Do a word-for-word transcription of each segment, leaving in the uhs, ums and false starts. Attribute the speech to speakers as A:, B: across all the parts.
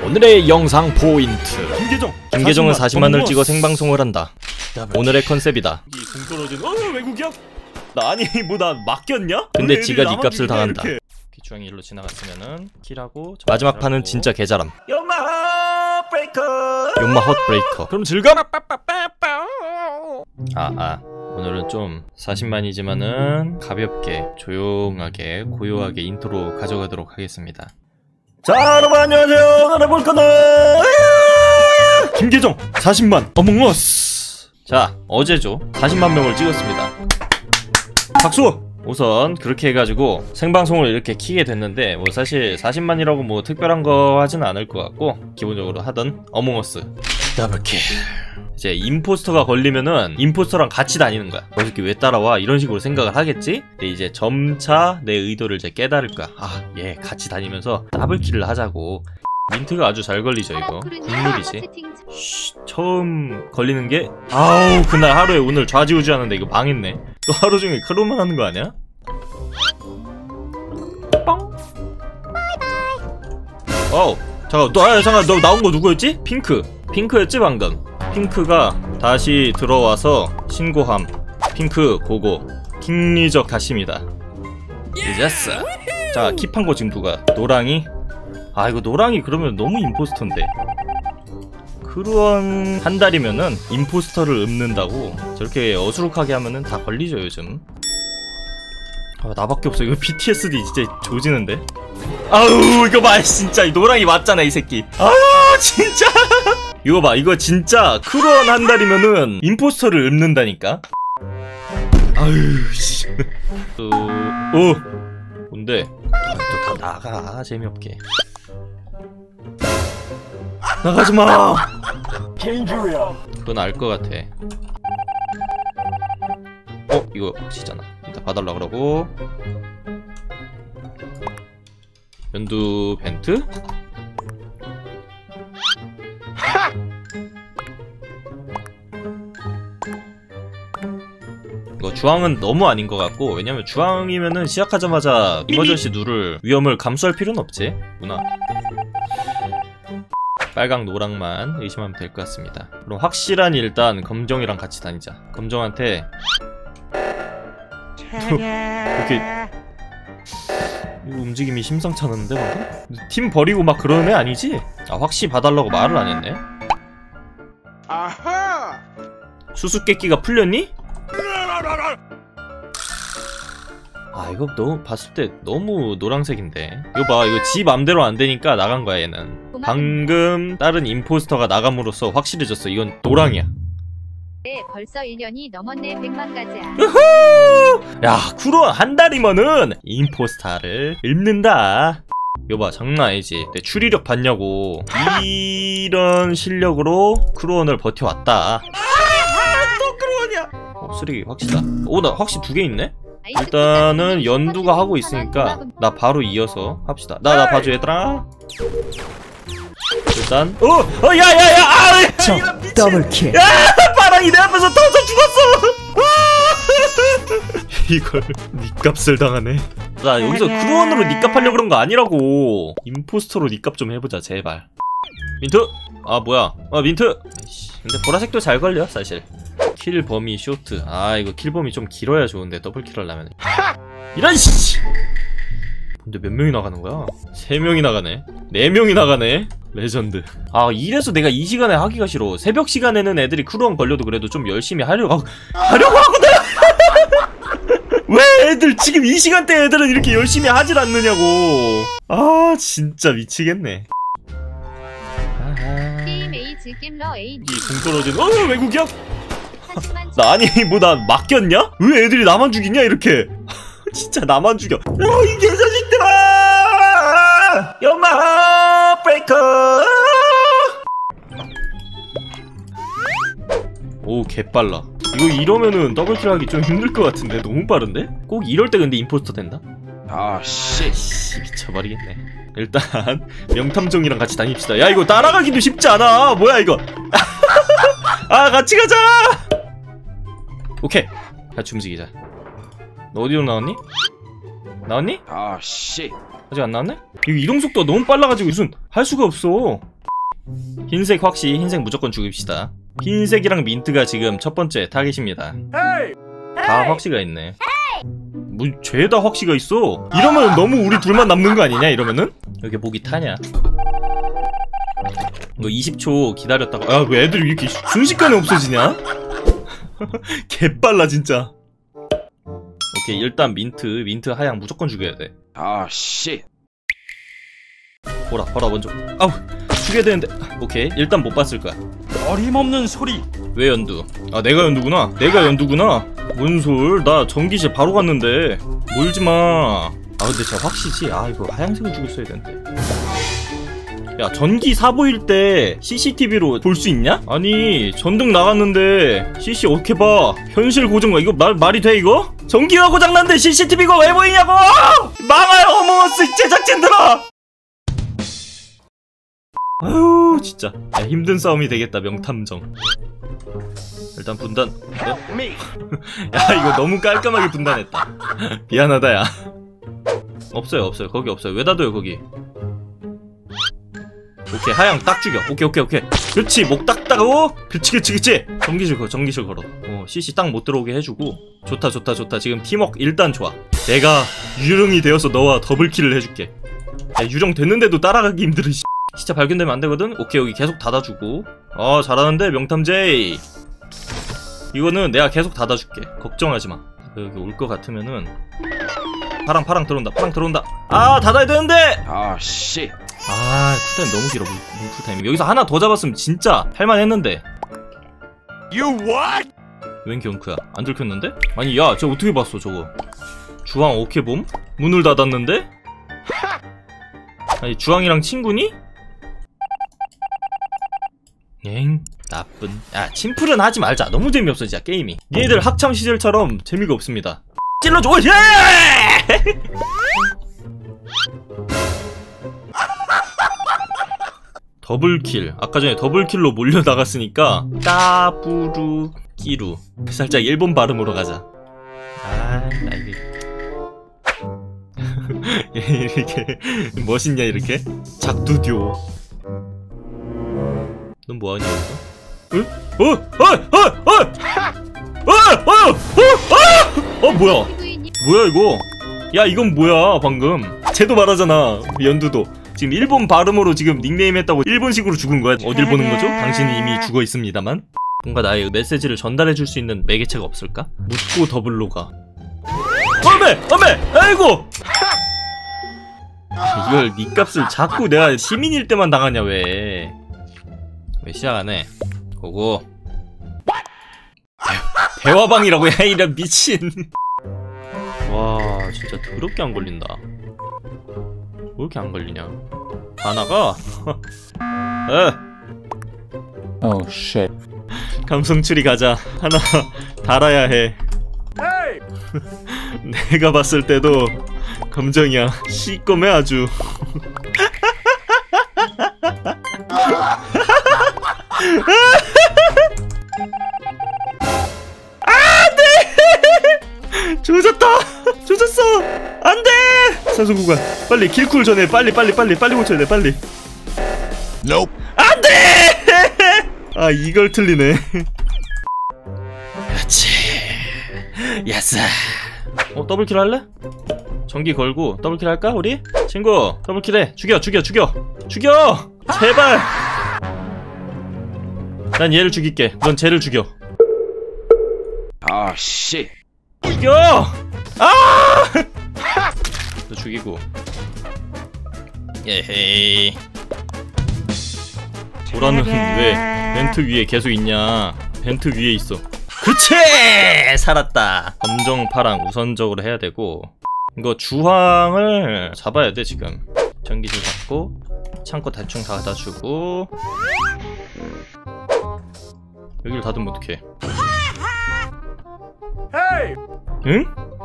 A: 오늘의 영상 포인트.
B: 김계정
A: 김계정은 사십만을 찍어 생방송을 한다. 오늘의 컨셉이다.
B: 이 동떨어진 어 외국이야? 나 아니 뭐 나 맡겼냐?
A: 근데 지가 니 값을 당한다.
B: 이렇게.
A: 기추형이 일로 지나갔으면은 킬하고 마지막 판은 진짜 개잘함.
B: 연마 브레이커
A: 연마 헛브레이커.
B: 그럼 즐거워.
A: 아, 아. 오늘은 좀 사십만이지만은 가볍게 조용하게 고요하게 인트로 가져가도록 하겠습니다.
B: 자 여러분 안녕하세요. 오늘 볼 거는 김계정 사십만 어몽어스.
A: 자 어제죠. 사십만 명을 찍었습니다.
B: 박수.
A: 우선 그렇게 해가지고 생방송을 이렇게 키게 됐는데 뭐 사실 사십만이라고 뭐 특별한 거 하지는 않을 것 같고 기본적으로 하던 어몽어스 더블킬. 이제 임포스터가 걸리면은 임포스터랑 같이 다니는 거야. 너 새끼 왜 따라와? 이런 식으로 생각을 하겠지? 근데 이제 점차 내 의도를 이제 깨달을 거야. 아, 얘 같이 다니면서 더블킬을 하자고. 민트가 아주 잘 걸리죠 이거. 국룰이지. 쉬, 처음 걸리는 게 아우 그날 하루에 오늘 좌지우지하는데 이거 망했네. 또 하루 종일 크로만 하는 거 아니야? 뻥. 어우 잠깐 너 아, 잠깐 너 나온 거 누구였지? 핑크. 핑크였지 방금. 핑크가 다시 들어와서 신고함. 핑크 고고. 킹리적 다시입니다. 늦었어. 자 킵한 거 지금 누가? 노랑이? 아 이거 노랑이 그러면 너무 임포스터인데. 크루원 한 달이면은 임포스터를 읊는다고 저렇게 어수룩하게 하면은 다 걸리죠 요즘. 아 나밖에 없어. 이거 피티에스디 진짜 조지는데. 아우 이거 봐 진짜 이 노랑이 맞잖아 이 새끼. 아 진짜 이거 봐 이거 진짜 크루원 한 달이면은 임포스터를 읊는다니까. 아유 씨. 오 뭔데? 또 다 나가 재미없게. 나가지마. 그건 알 것 같아. 어? 이거 혹시잖아. 이따 봐달라 그러고. 연두 벤트? 이거 주황은 너무 아닌 것 같고, 왜냐면 주황이면은 시작하자마자 이머전시 누를 위험을 감수할 필요는 없지. 구나. 빨강 노랑만 의심하면 될 것 같습니다. 그럼 확실한 일단 검정이랑 같이 다니자. 검정한테 이렇게 움직임이 심상치 않은데 방금? 팀 버리고 막 그러는 애 아니지? 아 확실히 봐달라고 말을 안 했네. 아하! 수수께끼가 풀렸니? 아 이거 너무 봤을 때 너무 노란색인데. 이거 봐 이거 지 맘대로 안 되니까 나간 거야 얘는. 방금 다른 임포스터가 나감으로써 확실해졌어. 이건 노랑이야.
C: 네, 벌써 일 년이 넘었네. 백만 가지야.
A: 우후! 야 쿠론 한 달이면은 임포스터를 읊는다. 이거 봐 장난 아니지. 내 추리력 봤냐고. 이런 실력으로 크루원을 버텨왔다.
B: 또 크루원이야.
A: 어 쓰레기 확실하다. 오 나 확실히 두 개 있네? 일단은 연두가 하고 있으니까 나 바로 이어서 합시다. 나 나 봐줘 얘들아. 일단 어! 어 야야야! 아!
D: 저 더블킬.
A: 야! 파랑이 내 앞에서 터져 죽었어! 이걸 니값을 당하네. 나 여기서 크루원으로 니값 하려고 그런 거 아니라고. 임포스터로 니값 좀 해보자 제발. 민트! 아 뭐야. 아 민트! 근데 보라색도 잘 걸려 사실. 킬 범위 쇼트. 아 이거 킬 범위 좀 길어야 좋은데 더블킬 하려면. 이런 씨. 근데 몇 명이 나가는 거야? 세 명이 나가네. 네 명이 나가네. 레전드. 아 이래서 내가 이 시간에 하기가 싫어. 새벽 시간에는 애들이 크루원 걸려도 그래도 좀 열심히 하려고 하려고 하거든. 왜 애들 지금 이 시간대 애들은 이렇게 열심히 하질 않느냐고. 아 진짜 미치겠네.
C: 게임 에이즈 겜러 에이.
B: 이 동떨어진 어 외국이야?
A: 나 아니 뭐 나 맡겼냐? 왜 애들이 나만 죽이냐 이렇게. 진짜 나만 죽여.
B: 어 이 개자식들아! 연마 브레이커.
A: 오 개빨라. 이거 이러면은 더블킬 하기 좀 힘들 것 같은데. 너무 빠른데? 꼭 이럴 때 근데 임포스터 된다? 아 씨. 씨 미쳐버리겠네. 일단 명탐정이랑 같이 다닙시다. 야 이거 따라가기도 쉽지 않아. 뭐야 이거. 아 같이 가자. 오케이 같이 움직이자. 너 어디로 나왔니? 나왔니? 아 씨. 아직 안 나왔네? 이거 이동속도가 너무 빨라가지고 무슨 할 수가 없어. 흰색 확시, 흰색 무조건 죽입시다. 흰색이랑 민트가 지금 첫 번째 타겟입니다. 다 확시가 있네. 뭐 죄다 확시가 있어. 이러면 너무 우리 둘만 남는 거 아니냐 이러면은? 여기 목이 타냐? 이거 이십 초 기다렸다가 야 왜 애들이 이렇게 순식간에 없어지냐? 개빨라 진짜. 오케이 일단 민트 민트 하양 무조건 죽여야 돼.
B: 아 씨.
A: 보라 보라 먼저. 아우 죽여야 되는데. 오케이 일단 못 봤을 거야.
B: 어림없는 소리.
A: 왜 연두? 아 내가 연두구나. 내가 연두구나. 뭔 솔? 나 전기실 바로 갔는데. 몰지마. 아 근데 저 확시지. 아 이거 하양색을 죽였어야 되는데. 야 전기 사보일 때 씨씨티비로 볼 수 있냐? 아니 전등 나갔는데 씨씨 어떻게 봐? 현실 고정가 이거 말, 말이 돼 이거? 전기가 고장났는데 씨씨티비가 왜 보이냐고! 망할 어머스 제작진들아! 아유 진짜 야, 힘든 싸움이 되겠다. 명탐정. 일단 분단. 어? 야 이거 너무 깔끔하게 분단했다. 미안하다 야. 없어요 없어요 거기 없어요. 왜 닫아요 거기? 오케이 하양 딱 죽여. 오케이 오케이 오케이 그렇지 목 딱 따고. 그치 그치 그치 전기실 걸어 전기실 걸어. 어 씨씨 딱 못 들어오게 해주고. 좋다 좋다 좋다. 지금 팀워크 일단 좋아. 내가 유령이 되어서 너와 더블킬을 해줄게. 야 유령 됐는데도 따라가기 힘들어. 진짜 발견되면 안 되거든? 오케이 여기 계속 닫아주고. 어 잘하는데 명탐제이. 이거는 내가 계속 닫아줄게. 걱정하지마. 여기 올 것 같으면은 파랑 파랑 들어온다 파랑 들어온다. 아 닫아야 되는데.
B: 아 씨.
A: 아 쿨타임 너무 길어. 쿨타임 여기서 하나 더 잡았으면 진짜 할만했는데.
B: You what?
A: 웬 경크야? 안 들켰는데? 아니 야 저 어떻게 봤어 저거? 주황 오케이 봄? 문을 닫았는데? 아니 주황이랑 친구니? 엥 나쁜. 야 팀플은 하지 말자. 너무 재미없어 진짜 게임이. 얘들 학창시절처럼 재미가 없습니다. 찔러줘. 예! 더블킬. 아까 전에 더블킬로 몰려나갔으니까 따부루 끼루. 살짝 일본 발음으로 가자. 아 나 이게 이렇게 멋있냐 이렇게? 작두듀오. 넌 뭐하냐 이거? 응? 어? 어? 어? 어? 어? 어? 어? 어? 뭐야? 뭐야 이거? 야 이건 뭐야 방금? 쟤도 말하잖아. 연두도 지금 일본 발음으로 지금 닉네임 했다고 일본식으로 죽은 거야. 어딜 보는 거죠? 당신은 이미 죽어 있습니다만. 뭔가 나의 메시지를 전달해 줄 수 있는 매개체가 없을까? 묻고 더블로 가. 어메! 어메! 아이고! 이걸 니 값을 자꾸 내가 시민일 때만 당하냐 왜? 왜 시작 안 해? 고고. 대, 대화방이라고 해 이런 미친. 와 진짜 더럽게 안 걸린다. 왜 이렇게 안 걸리냐? 하나가. 에.
D: Oh shit.
A: 감성 추리 가자. 하나 달아야 해. 내가 봤을 때도 감정이야. 시꺼매 아주. 안돼. 조졌다. 조졌어. 안돼. 산소 구간. 빨리 킬쿨 전에 빨리 빨리 빨리 빨리 고쳐야 돼 빨리.
B: Nope.
A: 안돼. 아 이걸 틀리네. 그렇지. 야싸. 어 더블킬 할래? 전기 걸고 더블킬 할까 우리? 친구 더블킬해. 죽여 죽여 죽여 죽여 제발. 난 얘를 죽일게. 넌 쟤를 죽여.
B: 아 씨.
A: 죽여. 아! 너 죽이고. 예헤이. 보라는 왜 벤트 위에 계속 있냐? 벤트 위에 있어. 그치! 살았다. 검정 파랑 우선적으로 해야 되고. 이거 주황을 잡아야 돼 지금. 전기줄 잡고 창고 대충 닫아주고. 여기를 닫으면 어떡해? 응?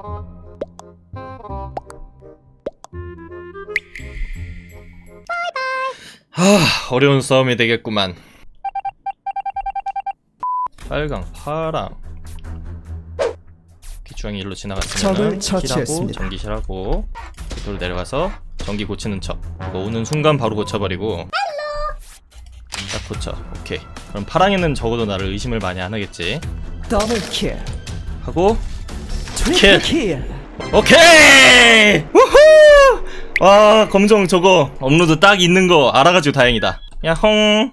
A: 하, 어려운 싸움이 되겠구만. 빨강, 파랑. 기주황이 일로 지나갔으면
D: 적을 처치했습니다.
A: 전기실하고 밑으로 내려가서 전기 고치는 척. 이거 오는 순간 바로 고쳐버리고. 도착. 오케이. 그럼 파랑이는 적어도 나를 의심을 많이 안 하겠지.
E: 더블킬,
A: 하고
E: 트리플 킬.
A: 오케이! 우후! 와, 검정 저거 업로드 딱 있는 거 알아가지고 다행이다. 야홍.